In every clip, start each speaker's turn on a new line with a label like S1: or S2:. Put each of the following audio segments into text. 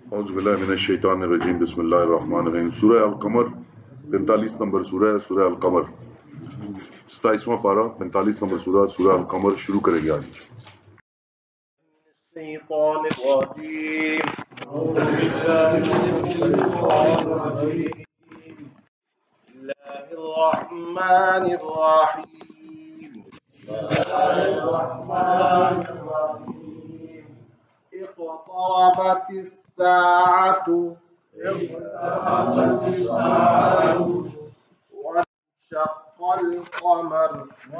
S1: اعوذ باللہ من الشیطان الرجیم بسم اللہ الرحمن الرحیم سورہ القمر 45 نمبر سورہ ہے سورہ القمر 27واں پارہ 45 نمبر سورہ القمر شروع کریں گے آج
S2: الشیطان الرجیم اعوذ باللہ من الشیطان الرجیم بسم اللہ الرحمن الرحیم اقتربت الساعة وانشق القمر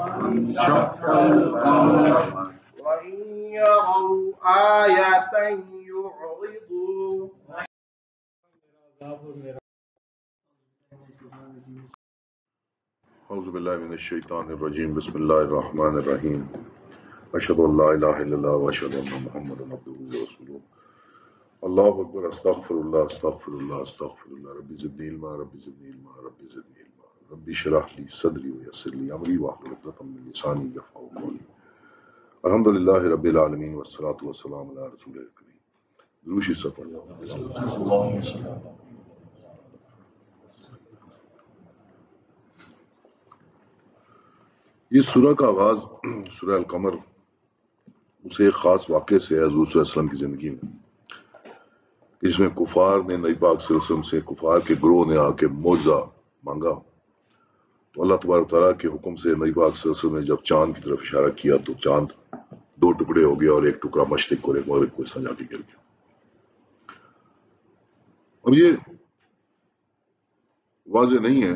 S2: وإن يروا آية يعرضوا
S1: اعوذ باللہ من الشیطان الرجیم بسم اللہ الرحمن الرحیم اشہد ان لا الہ الا اللہ واشہد ان محمدا عبدہ ورسولہ اللہ اکبر استغفر اللہ استغفر اللہ استغفر اللہ ربی زدنی علما ربی زدنی علما ربی زدنی علما ربی اشرح لی صدری ویسر لی امری واحلل عقدۃ من لسانی یفقهوا قولی الحمدللہ رب العالمین والصلاۃ والسلام علی رسول الکریم دروشی سفر یہ سورہ کا آغاز سورہ القمر اسے ایک خاص واقعے سے ہے حضور صلی اللہ علیہ وسلم کی زندگی میں، اس میں کفار نے نبی پاک صلی اللہ علیہ وسلم سے کفار کے گروہ نے آ کے معجزہ مانگا تو اللہ تبارک تعالیٰ کے حکم سے نبی پاک صلی اللہ علیہ وسلم نے جب چاند کی طرف اشارہ کیا تو چاند دو ٹکڑے ہو گیا اور ایک ٹکڑا مشرق اور ایک مغرب کو سجا کے گر گیا۔ اب یہ واضح نہیں ہے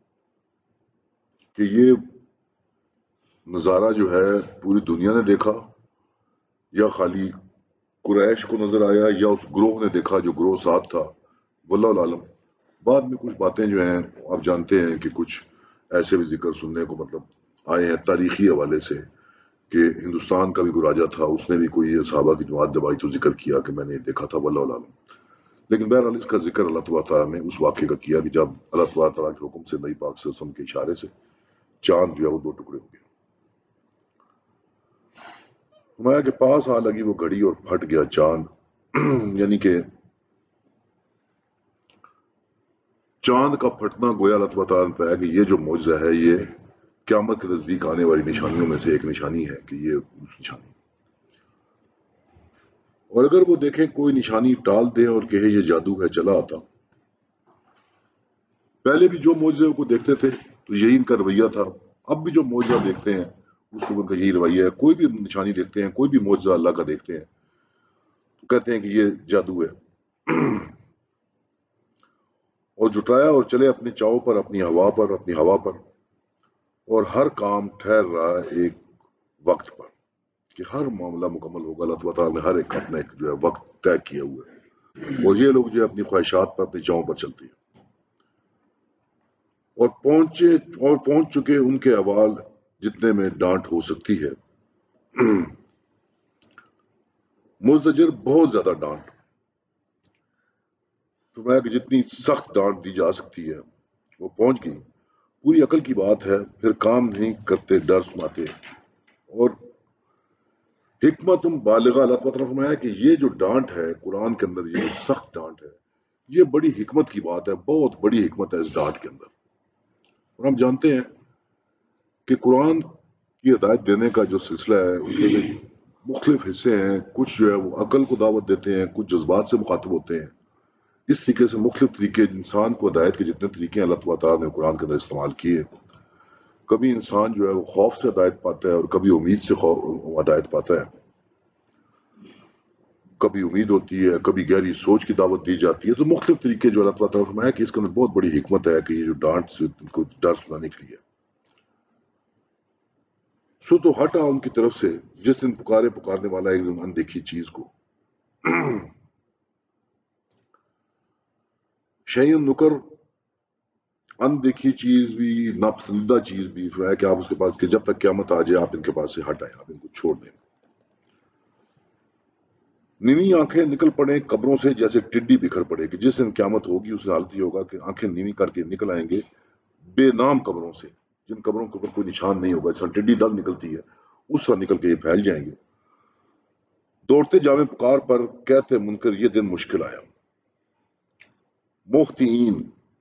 S1: کہ یہ نظارہ جو ہے پوری دنیا نے دیکھا یا خالی قریش کو نظر آیا یا اس گروہ نے دیکھا جو گروہ ساتھ تھا، واللہ العالم۔ بعد میں کچھ باتیں جو ہیں آپ جانتے ہیں کہ کچھ ایسے بھی ذکر سننے کو آئے ہیں تاریخی حوالے سے کہ ہندوستان کا بھی کوئی راجا تھا، اس نے بھی کوئی صحابہ کی جماعت دبائی تو ذکر کیا کہ میں نے دیکھا تھا، واللہ العالم۔ لیکن بہرحال اس کا ذکر اللہ تبارک تعالیٰ نے اس واقعے کا کیا کہ جب اللہ تبارک تعالیٰ کے حکم سے نبی پاک صلی اللہ علیہ وسلم کے اشارے سے چاند جو ہے وہ دو ٹکڑے ہو گیا۔ فرمایا کہ پاس آ لگی وہ گھڑی اور پھٹ گیا چاند، یعنی کہ چاند کا پھٹنا گویا اللہ تبارک تعالیٰ نے بتایا کہ یہ جو معجزہ ہے یہ قیامت کے نزدیک آنے والی نشانیوں میں سے ایک نشانی ہے کہ یہ نشانی، اور اگر وہ دیکھیں کوئی نشانی ٹال دیں اور کہے یہ جادو ہے چلا آتا۔ پہلے بھی جو معجزے کو دیکھتے تھے تو یہی ان کا رویہ تھا، اب بھی جو معجزہ دیکھتے ہیں اس کو ان کا یہی رویہ ہے، کوئی بھی نشانی دیکھتے ہیں کوئی بھی معجزہ اللہ کا دیکھتے ہیں تو کہتے ہیں کہ یہ جادو ہے اور جٹایا اور چلے اپنے چاؤ پر اپنی ہوا پر اور ہر کام ٹھہر رہا ہے ایک وقت پر کہ ہر معاملہ مکمل ہوگا۔ اللہ تعالیٰ نے ہر ایک اپنا ایک جو ہے وقت طے کیا ہوا ہے، اور یہ لوگ جو ہے اپنی خواہشات پر اپنی چاؤں پر چلتے ہیں اور پہنچ چکے ان کے احوال جتنے میں ڈانٹ ہو سکتی ہے، مزدجر بہت زیادہ ڈانٹ، فرمایا کہ جتنی سخت ڈانٹ دی جا سکتی ہے وہ پہنچ گئی۔ پوری عقل کی بات ہے، پھر کام نہیں کرتے ڈر سناتے، اور حکمت بالغہ۔ اللہ تعالیٰ نے فرمایا کہ یہ جو ڈانٹ ہے قرآن کے اندر، یہ سخت ڈانٹ ہے، یہ بڑی حکمت کی بات ہے، بہت بڑی حکمت ہے اس ڈانٹ کے اندر۔ اور ہم جانتے ہیں کہ قرآن کی ہدایت دینے کا جو سلسلہ ہے اس میں مختلف حصے ہیں، کچھ جو ہے وہ عقل کو دعوت دیتے ہیں، کچھ جذبات سے مخاطب ہوتے ہیں۔ اس طریقے سے مختلف طریقے انسان کو ہدایت کے جتنے طریقے ہیں اللہ تعالیٰ نے قرآن کے اندر استعمال کیے۔ کبھی انسان جو ہے وہ خوف سے ہدایت پاتا ہے اور کبھی امید سے ہدایت پاتا ہے، کبھی امید ہوتی ہے، کبھی گہری سوچ کی دعوت دی جاتی ہے، تو مختلف طریقے جو اللہ تعالیٰ نے فرمایا کہ اس کے اندر بہت بڑی حکمت ہے کہ یہ جو ڈانٹ سے ان کو ڈر سنانے کے لیے سو تو ہٹا ان کی طرف سے جس دن پکارنے والا ایک دن اندیکھی چیز کو، شیئن نکر، اندیکھی چیز بھی ناپسندیدہ چیز بھی، فرمایا کہ آپ اس کے پاس کہ جب تک قیامت آ جائے آپ ان کے پاس سے ہٹ آئیں، آپ ان کو چھوڑ دیں۔ نیوی آنکھیں نکل پڑیں قبروں سے جیسے ٹڈی بکھر پڑے، کہ جس دن قیامت ہوگی اس حالت یہ ہوگا کہ آنکھیں نیوی کر کے نکل آئیں گے بے نام قبروں سے، جن قبروں کے اوپر کوئی نشان نہیں ہوگا، جس طرح ٹڈی دل نکلتی ہے اس طرح نکل کے یہ پھیل جائیں گے۔ دوڑتے جاویں پکار پر کہتے منکر یہ دن مشکل آیا۔ محتین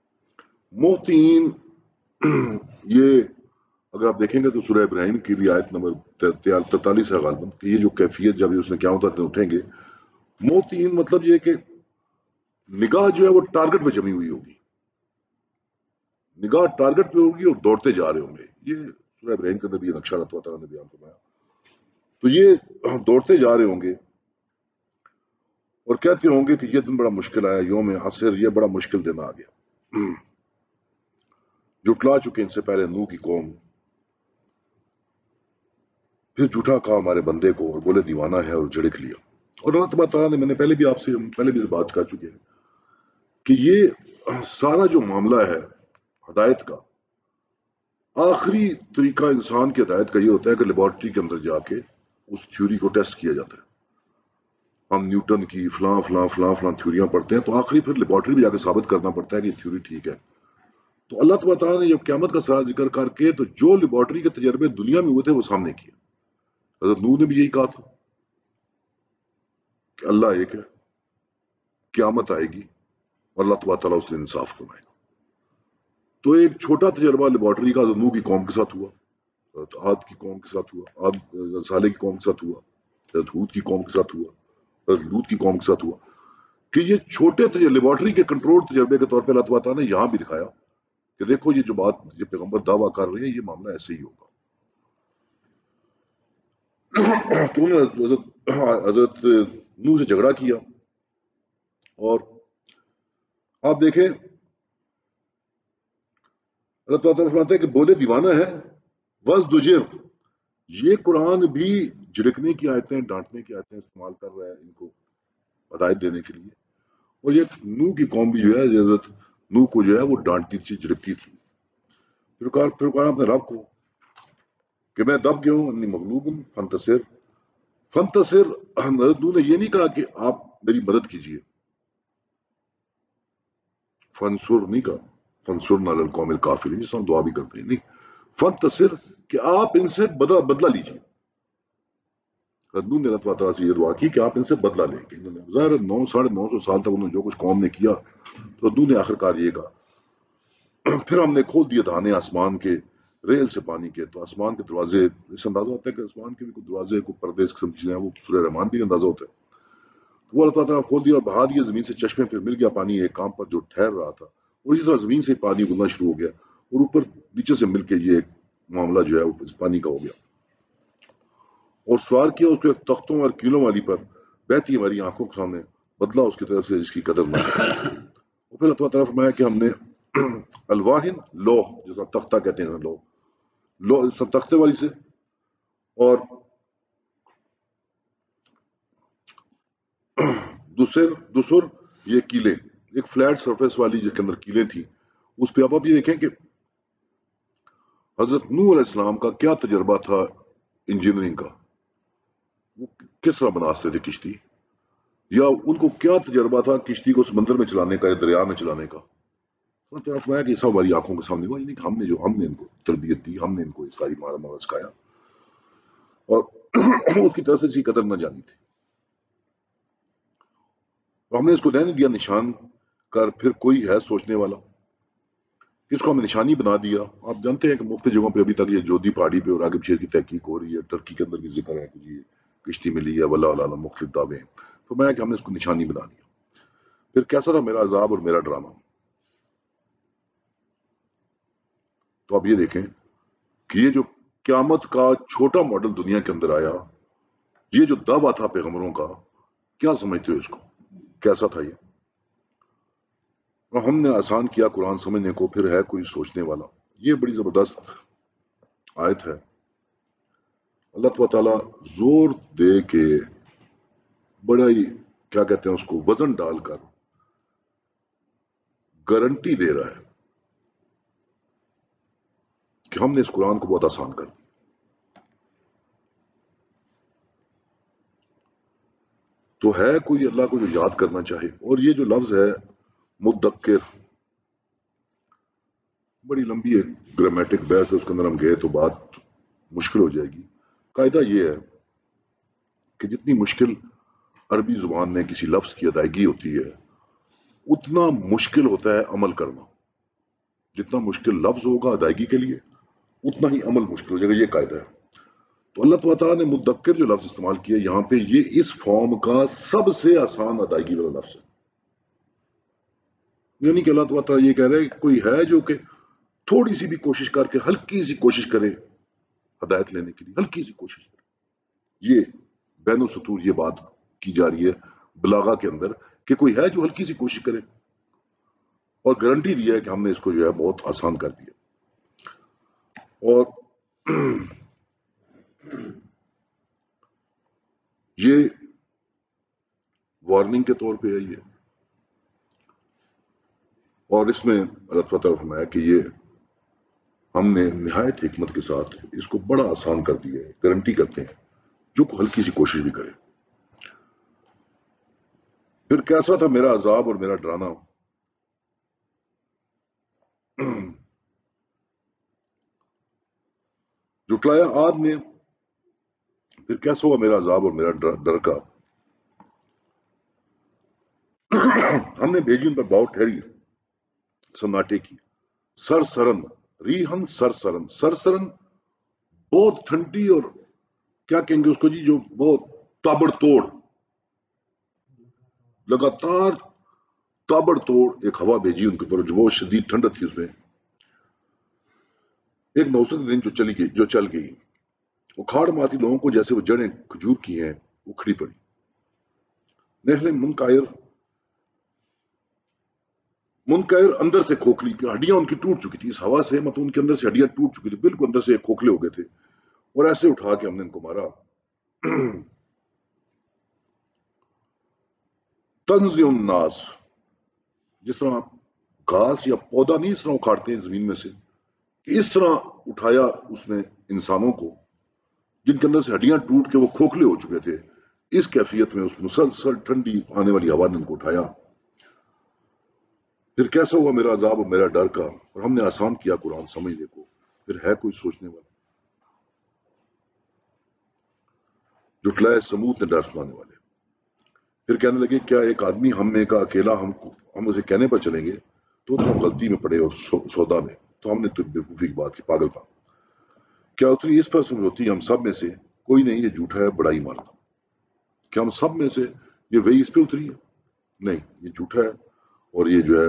S1: یہ اگر آپ دیکھیں گے تو سورہ ابراہیم کی بھی آیت نمبر 43 ہے غالباً کہ یہ جو کیفیت جب اس نے قیامت کے دن اٹھیں گے، محتین مطلب یہ کہ نگاہ جو ہے وہ ٹارگٹ پہ جمی ہوئی ہوگی، نگاہ ٹارگٹ پہ ہوگی اور دوڑتے جا رہے ہوں گے. یہ سورہ ابراہیم کے اندر بھی یہ نقشہ اللہ تعالیٰ نے بیان فرمایا. تو یہ دوڑتے جا رہے ہوں گے اور کہتے ہوں گے کہ یہ دن بڑا مشکل آیا، یوم عصر، یہ بڑا مشکل دن آ گیا. جھٹلا چکے ان سے پہلے نوح کی قوم، پھر جھوٹا کہا ہمارے بندے کو اور بولے دیوانہ ہے اور جھڑک لیا. اور اللہ تبارک تعالیٰ نے، میں نے پہلے بھی بات کر چکے ہیں کہ یہ سارا جو معاملہ ہے ہدایت کا، آخری طریقہ انسان کی ہدایت کا یہ ہوتا ہے کہ لیبارٹری کے اندر جا کے اس تھیوری کو ٹیسٹ کیا جاتا ہے. ہم نیوٹن کی فلاں فلاں فلاں فلاں تھیوریاں پڑھتے ہیں تو آخری پھر لیبارٹری میں جا کے ثابت کرنا پڑتا ہے کہ یہ تھیوری ٹھیک ہے. تو اللہ تبارک تعالیٰ نے جب قیامت کا سارا ذکر کر کے تو جو لیبارٹری کے تجربے دنیا میں ہوئے تھے وہ سامنے کیے. حضرت نوح نے بھی یہی کہا تھا کہ اللہ ایک ہے، قیامت آئے گی اور اللہ تبارک تعالیٰ اس نے انصاف فرمائے گا. تو ایک چھوٹا تجربہ لیبارٹری کا حضرت نوح کی قوم کے ساتھ ہوا، حضرت عاد کی قوم کے ساتھ ہوا، حضرت صالح کی قوم کے ساتھ ہوا، حضرت ہود کی قوم کے ساتھ ہوا، حضرت لوط کی قوم کے ساتھ ہوا. کہ یہ چھوٹے لیبارٹری کے کنٹرول تجربے کے طور پہ اللہ تعالیٰ نے یہاں بھی دکھایا کہ دیکھو یہ جو بات یہ پیغمبر دعویٰ کر رہے ہیں یہ معاملہ ایسے ہی ہوگا. تو انہوں نے حضرت نوح سے جھگڑا کیا اور آپ دیکھیں اللہ تعالیٰ فرماتے ہیں کہ بولے دیوانہ ہے وَازْدُجِرْ. یہ قرآن بھی جھڑکنے کی آیتیں، ڈانٹنے کی آیتیں استعمال کر رہا ہے ان کو ہدایت دینے کے لیے. اور یہ نوح کی قوم بھی جو ہے حضرت نوح کو جو ہے وہ ڈانٹتی تھی، جھڑکتی تھی. پھر کہا اپنے رب کو کہ میں دب گیا ہوں، انی مغلوب فانتصر. حضرت نوح نے یہ نہیں کہا کہ آپ میری مدد کیجیے، فنصر نہیں کہا، فنصرنا علی القوم الکافرین جس ہم دعا بھی کرتے ہیں، نہیں، فانتصر کہ آپ ان سے بدلہ لیجیے. حضرت نوح نے اللہ تعالیٰ سے یہ دعا کی کہ آپ ان سے بدلہ لیں گے. ظاہر 900 سال تک انہوں نے جو کچھ قوم نے کیا تو حضرت نوح نے آخر کار یہ کہا. پھر ہم نے کھول دیے دہانے آسمان کے ریل سے پانی کے، تو آسمان کے دروازے، اس اندازہ ہوتا ہے کہ آسمان کے بھی کوئی دروازے، کوئی پردے اس قسم کی چیزیں ہیں، وہ سورہ رحمان بھی اندازہ ہوتا ہے. وہ اللہ تعالیٰ نے کھول دیا اور بہا دیا زمین سے چشمے، پھر مل گیا پانی ایک کام پر جو ٹھہر رہا تھا. اور اسی طرح زمین سے پانی گلنا شروع ہو گیا اور اوپر نیچے سے مل کے یہ ایک معاملہ جو ہے وہ اس پانی کا ہو گیا. اور سوار کیا اس کے تختوں اور کیلوں والی پر، بہتی ہماری آنکھوں کے سامنے، بدلہ اس کی طرف سے جس کی قدر نہ ہے. اور پھر اللہ تعالیٰ فرمایا کہ ہم نے الواحن لوح، جس کا تختہ کہتے ہیں، لوح سب تختے والی سے، اور دوسر یہ کیلے، ایک فلیٹ سرفیس والی جس کے اندر کیلیں تھی، اس پہ آپ یہ دیکھیں کہ حضرت نوح علیہ السلام کا کیا تجربہ تھا انجینئرنگ کا. وہ کس طرح بناتے تھے کشتی، یا ان کو کیا تجربہ تھا کشتی کو سمندر میں چلانے کا یا دریا میں چلانے کا. کہ یہ سب ہماری آنکھوں کے سامنے ہوا، یعنی کہ ہم نے ان کو تربیت دی، ہم نے ان کو ساری مارا سکھایا اور اس کی طرف سے اسی قدر نہ جانی تھی. تو ہم نے اس کو رہنے دیا نشان کر، پھر کوئی ہے سوچنے والا، اس کو ہم نے نشانی بنا دیا. آپ جانتے ہیں کہ مختلف جگہوں پہ ابھی تک یہ جودھی پہاڑی پہ اور آگے پیچھے کی تحقیق ہو رہی ہے. ٹرکی کے اندر بھی ذکر ہے کہ یہ کشتی ملی ہے، واللہ اعلم، مختلف دعوے ہیں. تو میں کہ ہم نے اس کو نشانی بنا دیا. پھر کیسا تھا میرا عذاب اور میرا ڈرامہ. تو آپ یہ دیکھیں کہ یہ جو قیامت کا چھوٹا ماڈل دنیا کے اندر آیا، یہ جو دعویٰ تھا پیغمبروں کا، کیا سمجھتے ہو اس کو، کیسا تھا یہ؟ اور ہم نے آسان کیا قرآن سمجھنے کو، پھر ہے کوئی سوچنے والا. یہ بڑی زبردست آیت ہے. اللہ تعالیٰ زور دے کے بڑا ہی کیا کہتے ہیں اس کو وزن ڈال کر گارنٹی دے رہا ہے کہ ہم نے اس قرآن کو بہت آسان کر دیا. تو ہے کوئی اللہ کو جو یاد کرنا چاہے. اور یہ جو لفظ ہے مدکر، بڑی لمبی ایک گرامیٹک بحث ہے، اس کے اندر ہم گئے تو بات مشکل ہو جائے گی. قاعدہ یہ ہے کہ جتنی مشکل عربی زبان میں کسی لفظ کی ادائیگی ہوتی ہے، اتنا مشکل ہوتا ہے عمل کرنا. جتنا مشکل لفظ ہوگا ادائیگی کے لیے اتنا ہی عمل مشکل ہو جائے گا. یہ قاعدہ ہے. تو اللہ تعالیٰ نے مدکر جو لفظ استعمال کیا یہاں پہ یہ اس فارم کا سب سے آسان ادائیگی والا لفظ ہے. یعنی کہ اللہ تعالیٰ یہ کہہ رہے ہیں کہ کوئی ہے جو کہ تھوڑی سی بھی کوشش کر کے ہلکی سی کوشش کرے ہدایت لینے کے لیے, ہلکی سی کوشش کرے. یہ بین السطور یہ بات کی جا رہی ہے بلاغہ کے اندر کہ کوئی ہے جو ہلکی سی کوشش کرے, اور گارنٹی دیا ہے کہ ہم نے اس کو جو ہے بہت آسان کر دیا. اور یہ وارننگ کے طور پہ ہے یہ, اور اس میں اللہ تعالیٰ نے فرمایا کہ یہ ہم نے نہایت حکمت کے ساتھ اس کو بڑا آسان کر دیا ہے. گارنٹی کرتے ہیں جو ہلکی سی کوشش بھی کرے. پھر کیسا تھا میرا عذاب اور میرا ڈرانا. جٹلایا عاد میں, پھر کیسا ہوا میرا عذاب اور میرا ڈر کا. ہم نے بھیجی ان پر باؤ ٹھہری سناٹے کی, سر سرن ریحن سر سرن, سر سرن بہت ٹھنڈی اور کیا کہیں گے اس کو جی, جو بہت تابڑ توڑ لگاتار تابڑ توڑ ایک ہوا بھیجی ان کے اوپر جو بہت شدید ٹھنڈک تھی. اس میں ایک موسم دن جو چل گئی اکھاڑ مارتی لوگوں کو جیسے وہ جڑیں کھجور کی ہیں اکھڑی پڑی. نہلیں منکر اندر سے کھوکھلی, ہڈیاں ان کی ٹوٹ چکی تھی اس ہوا سے, مطلب ان کے اندر سے ہڈیاں ٹوٹ چکی تھی, بالکل اندر سے کھوکھلے ہو گئے تھے. اور ایسے اٹھا کے ہم نے ان کو مارا. تنز الناس, جس طرح گھاس یا پودا نہیں اس طرح اکھاڑتے ہیں زمین میں سے, اس طرح اٹھایا اس نے انسانوں کو جن کے اندر سے ہڈیاں ٹوٹ کے وہ کھوکھلے ہو چکے تھے. اس کیفیت میں اس مسلسل ٹھنڈی آنے والی ہوا نے ان کو اٹھایا. پھر کیسا ہوا میرا عذاب اور میرا ڈر کا, اور ہم نے آسان کیا قرآن سمجھنے کو. پھر ہے کوئی سوچنے والا. جٹلائے سمود نے ڈر سنانے والے. پھر کہنے لگے کیا ایک آدمی ہم میں کا اکیلا ہم اسے کہنے پر چلیں گے تو ہم غلطی میں پڑے اور سودا میں, تو ہم نے تو بیوقوفی کی بات کی, پاگل پا. کیا اتری اس پر سمجھوتی ہم سب میں سے کوئی نہیں یہ جھوٹا ہے بڑائی مارتا. کیا ہم سب میں سے یہ وہی اس پہ اتری ہے؟ نہیں, یہ جھوٹا ہے اور یہ جو ہے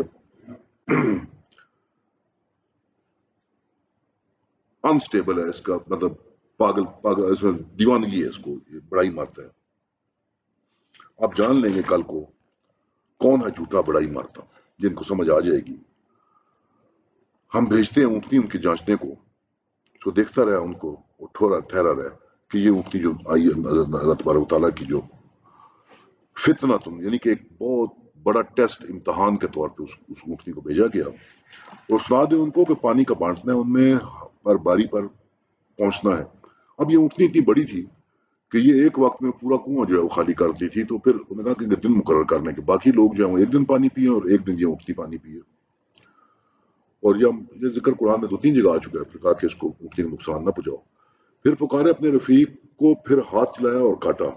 S1: انسٹیبل ہے. اس کا مطلب پاگل اس میں دیوانگی ہے, اس کو یہ بڑائی مارتا ہے. آپ جان لیں گے کل کو کون ہے جھوٹا بڑائی مارتا, جن کو سمجھ آ جائے گی. ہم بھیجتے ہیں اونٹنی ان کی جانچنے کو, تو دیکھتا رہا ان کو وہ ٹھہرا رہا کہ یہ اونٹنی جو آئی اللہ تبارک و تعالیٰ کی جو فتنہ تم, یعنی کہ ایک بہت بڑا ٹیسٹ امتحان کے طور پہ اس اونٹنی کو بھیجا گیا. اور سنا دیں ان کو کہ پانی کا بانٹنا ہے, ان میں پر باری پر پہنچنا ہے. اب یہ اونٹنی اتنی بڑی تھی کہ یہ ایک وقت میں پورا کنواں جو ہے وہ خالی کرتی تھی. تو پھر انہوں نے کہا کہ دن مقرر کرنے کے باقی لوگ جو ہے وہ ایک دن پانی پیے اور ایک دن یہ اونٹنی پانی پیے. اور یہ ذکر قرآن میں 2-3 جگہ آ چکا ہے. پھر کہا کہ اس کو اونٹنی کو نقصان نہ پہنچاؤ. پھر پکارے اپنے رفیق کو, پھر ہاتھ چلایا اور کاٹا.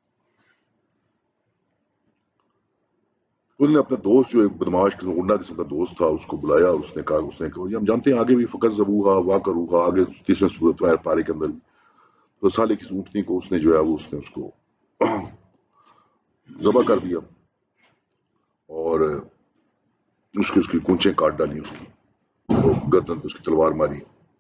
S1: انہوں نے اپنے دوست جو ایک بدماش غنڈا قسم کا دوست تھا اس کو بلایا. اس نے کہا ہم جانتے ہیں آگے بھی فقط زبوہا وا کروہا, آگے 30ویں سورۃ پارے کے اندر تو سالے کی اونٹنی کو اس نے جو ہے وہ اس نے اس کو ذبح کر دیا اور اس کی کونچیں کاٹ ڈالی, اس کی گردن پہ اس کی تلوار ماری.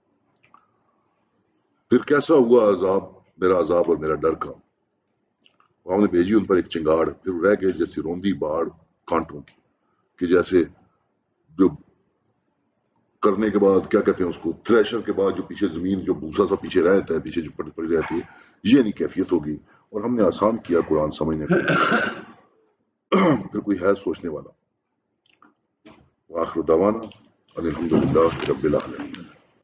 S1: پھر کیسا ہوا میرا عذاب اور میرا ڈر کا. ہم نے بھیجی ان پر ایک چنگاڑ, پھر رہ گئے جیسی روندی باڑ کانٹوں کی, کہ جیسے جو کرنے کے بعد کیا کہتے ہیں اس کو, تھریشر کے بعد جو پیچھے زمین جو بھوسا سا پیچھے رہتا ہے, پیچھے جو پڑی رہتی ہے, یہ نہیں کیفیت ہوگی. اور ہم نے آسان کیا قرآن سمجھنے کو. پھر کوئی ہے سوچنے والا. وآخر دعوانا الحمدللہ رب العالمین.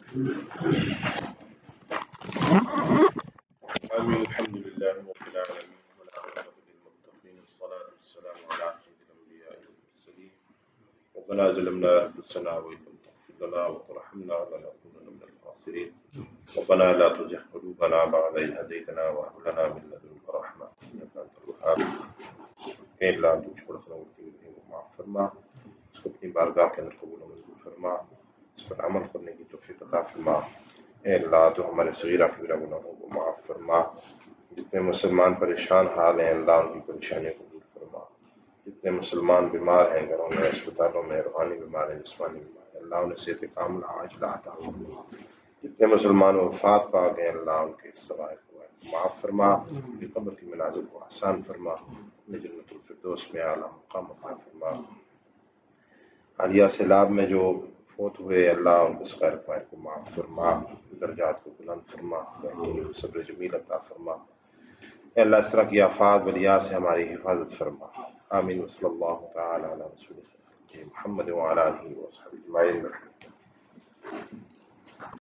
S2: الحمد لله رب العالمين والعاقبة للمتقين والصلاة والسلام على سيد الأنبياء والمرسلين. ربنا ظلمنا أنفسنا وإن لم تغفر لنا وترحمنا لنكونن من الخاسرين. ربنا لا تزغ قلوبنا بعد إذ هديتنا وهب لنا من لدنك رحمة إنك أنت الوهاب. إلا أن تشكر سنوات معاف فرما. کو اپنی بارگاہ کے اندر قبول و منظور فرما، اس پر عمل کرنے کی توفیق عطا فرما۔ اے اللہ تو ہمارے صغیرہ کبیرہ گناہوں کو معاف فرما، جتنے مسلمان پریشان حال ہیں اللہ ان کی پریشانیوں کو دور فرما، جتنے مسلمان بیمار ہیں گھروں میں اسپتالوں میں، روحانی بیمار ہیں جسمانی بیمار ہیں، اللہ انہیں صحت کاملہ عاجلہ عطا فرما، جتنے مسلمان وفات پا گئے اللہ ان کے سوائے معاف فرما، ان کی قبر کی منازل کو آسان فرما، انہیں جنت الفردوس میں اعلیٰ مقام عطا فرما۔ حالیہ سیلاب میں جو فوت ہوئے اللہ ان کو خیر پائے کو معاف فرما، درجات کو بلند فرما، صبر جمیل عطا فرما۔ اے اللہ اس طرح کی آفات بلیات سے ہماری حفاظت فرما۔ آمین صلی اللہ تعالی علی رسول محمد وعلی آلہ وصحبہ اجمعین۔